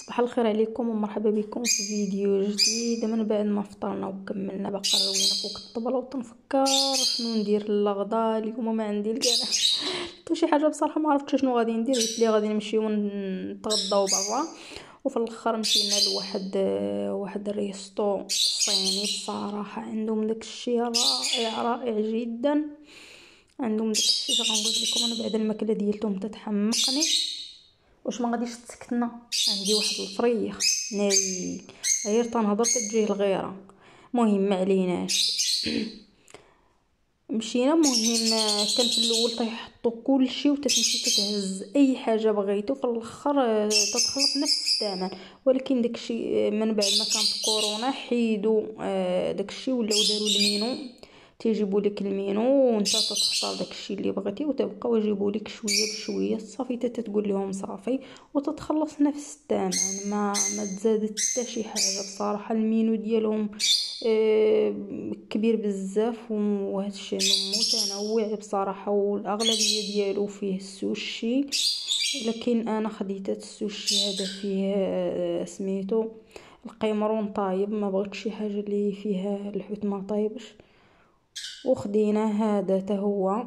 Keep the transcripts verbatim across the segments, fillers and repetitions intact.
صباح الخير عليكم ومرحبا بكم في فيديو جديد من بعد ما فطرنا وكملنا باقا روينا فوق الطبله وتنفكر شنو ندير للغدا. اليوم ما عندي الكاع حتى شي حاجه بصراحه، ما عرفتش شنو غادي ندير. قلت لي غادي نمشيو نتغداو برا، وفي الاخر مشينا لواحد واحد الريستو صيني. بصراحه عندهم داك الشيء رائع رائع جدا، عندهم داك الشيء غنقول لكم انا بعد الماكله ديالتهم تتحمقني. واش ما غاديش تسكتنا؟ عندي واحد الفريخ ناري غير تنهضر تجيه الغيره. مهم ما عليناش مشينا. مهم كان في الاول تيحطوا كل شيء وتتمشي تتهز اي حاجه بغيتو، في الاخر تتخلص نفس الثمن. ولكن داكشي من بعد ما كانت كورونا حيدوا داكشي ولاو داروا المينو، تيجيبوا لك المينو وانت تختار داكشي اللي بغيتي وتبقاو يجيبوا لك شويه بشويه صافي تتقول لهم صافي وتتخلص نفس الثمن. ما ما تزادت حتى شي حاجه. بصراحه المينو ديالهم كبير بزاف وهذا الشيء متنوع بصراحه، والاغلبيه ديالو فيه السوشي. لكن انا خديت السوشي هذا فيه سميتو القيمرون طايب، ما بغيتش شي حاجه اللي فيها الحوت ما طايبش. وخدينا هذا حتى هو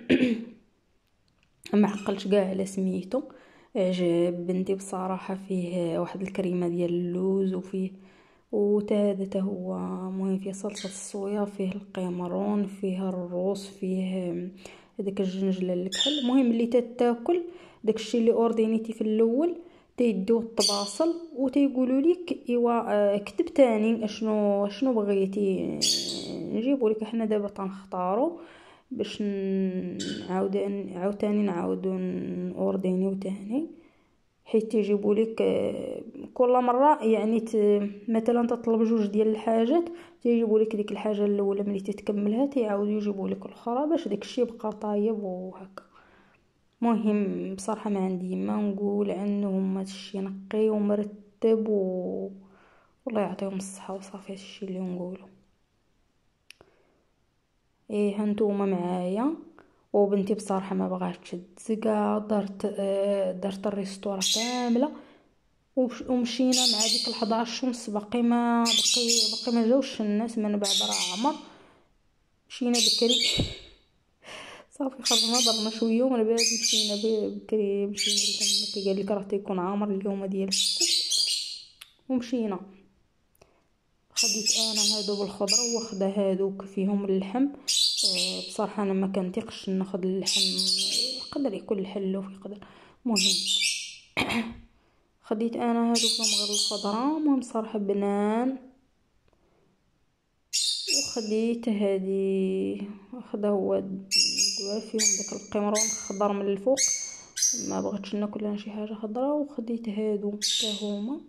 ما عقلتش كاع على سميتو، عجب بنتي بصراحه. فيه واحد الكريمه ديال اللوز وفيه وتا هذا هو مهم فيه صلصه الصويا، فيه القيمرون، فيه الروز، فيه هذاك الجنجله الكحل. المهم اللي تتاكل داكشي اللي اوردينيتي في الاول تيديو الطباصل وتيقولوا لك ايوا كتب تاني شنو شنو بغيتي نجيبوا لك. احنا دابا تنختاروا باش نعاود عاوتاني نعاودو اوردينيو تاني، حيت تيجيبوا لك كل مره. يعني مثلا تطلب جوج ديال الحاجات تيجيبوا لك ديك الحاجه الاولى ملي تتكملها تيعاودوا يجيبوا لك الاخرى باش داكشي يبقى طايب وهكا. مهم بصراحه ما عندي ما نقول عنهم، هادشي نقي ومرتب و والله يعطيهم الصحه وصافي. هادشي اللي نقوله. ايه هانتوما معايا. وبنتي بصراحه ما بغاتش تزكا، درت درت الريستورا كامله ومشينا مع ديك الحداش ونص. باقي ما باقي باقي ما جاوش الناس من بعد راه عمر. مشينا بكري صافي خرجنا درنا شويه ومن بعد مشينا بكري. مشينا لتما قال لك راه تيكون عامر اليوم ديال السبت ومشينا. خديت انا هادو بالخضره وخدا هادوك فيهم اللحم. أه بصراحه انا ما كنتيقش ناخذ اللحم، يقدر يكون الحلو يقدر. مهم خديت انا هادو فيهم غير الخضره. المهم صراحه بنان. وخديت هادي خدا هو دوا فيهم داك القمرون خضر من الفوق، ما بغيتش ناكل انا شي حاجه خضراء. وخديت هادو حتى هما.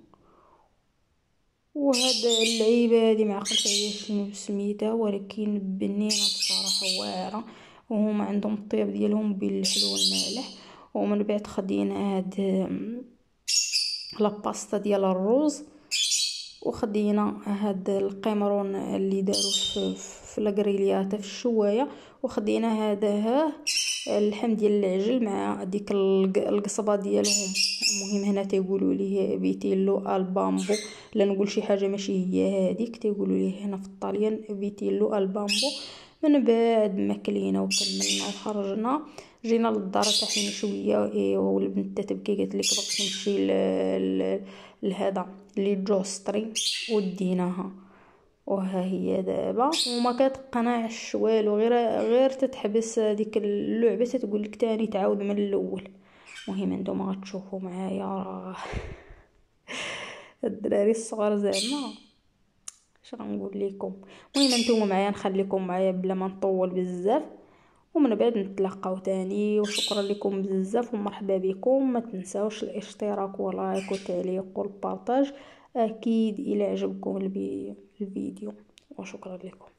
وهاد اللعيبه هادي ما عقلتش عليها شنو سميتها، ولكن بنينه بصراحه واعره. وهما عندهم الطياب ديالهم بين الحلو والمالح. ومن بعد خدينا هاد لاباستا ديال الروز، وخدينا هاد القمرون اللي داروا في في لاغريلياتا في الشوايه. وخدينا هذا ها اللحم ديال العجل مع ديك القصبه ديالهم. المهم هنا تيقولوا ليه فيتيلو البامبو، لا نقول شي حاجه ماشي هي هذيك، تيقولوا ليه هنا في الطاليان فيتيلو البامبو. من بعد ما كلينا وكملنا وخرجنا جينا للدار تحينا شويه. ايوا والبنت تبكي قالت لك بغيت نمشي لهذا اللي جوستري وديناها. وها هي دابا وما كتقنعش والو، غير غير تتحبس ديك اللعبه تتقول لك تاني تعاود من الاول. مهم نتوما غتشوفوا معايا راه الدراري الصغار زعما اش غنقول لكم. المهم نتوما معايا نخليكم معايا بلا ما نطول بزاف ومن بعد نتلاقاو تاني. وشكرا لكم بزاف ومرحبا بكم. ما تنساوش الاشتراك ولايك وتعليق والبارطاج اكيد الى عجبكم الفيديو. وشكرا لكم.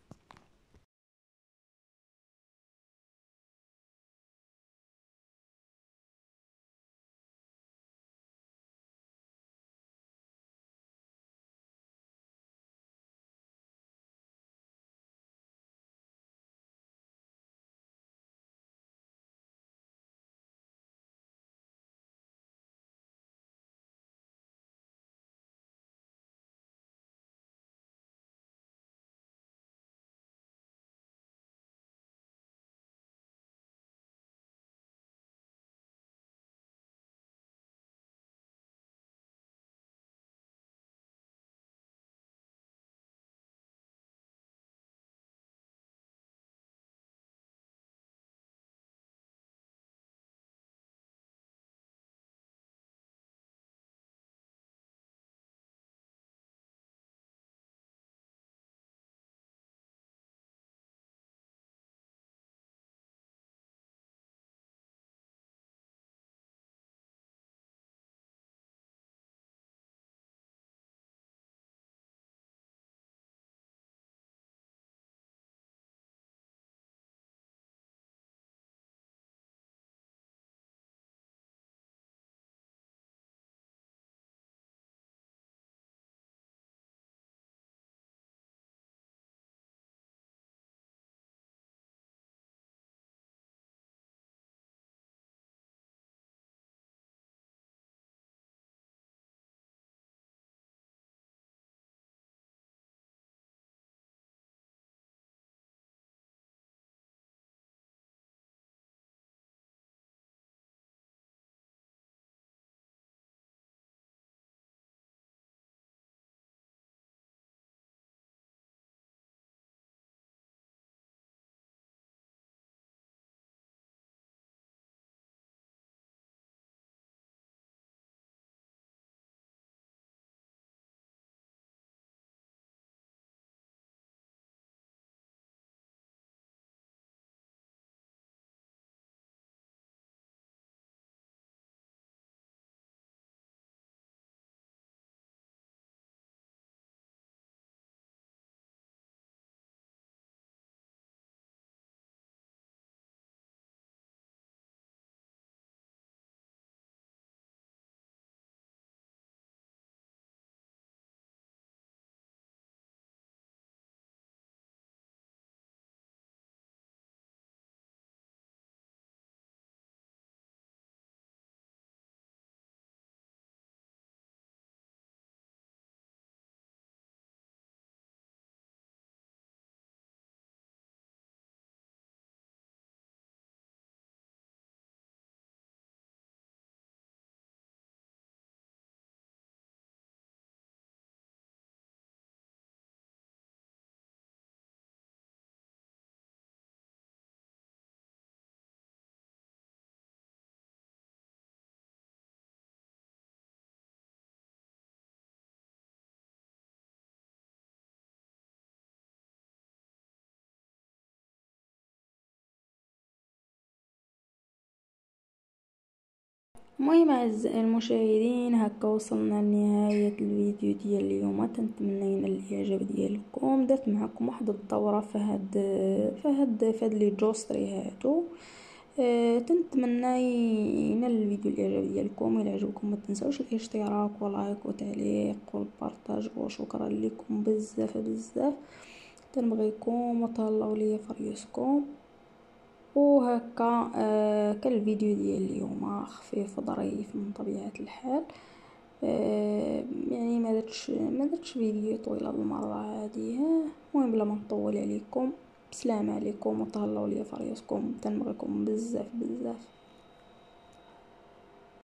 المهم اعزائي المشاهدين، هكا وصلنا لنهاية الفيديو ديال اليوم. تنتمنى ينال الاعجاب ديالكم. درت معكم واحد الدوره فهاد فهاد فهاد لي جوستري هادو. أه تنتمنى ينال الفيديو الاعجاب ديالكم. الى عجبكم ما تنساوش الاشتراك ولايك وتعليق والبارطاج، وشكرا لكم بزاف بزاف. تنبغيكم وتهلاو ليا فريسكم. وهكا آه كان الفيديو ديال اليوم خفيف وظريف من طبيعه الحال. آه يعني ما درتش ما درتش فيديو طويل هاد المره عادي. المهم بلا ما نطول عليكم، بسلام عليكم وتهلاو ليا فريسكم. تنبغيكم بزاف بزاف.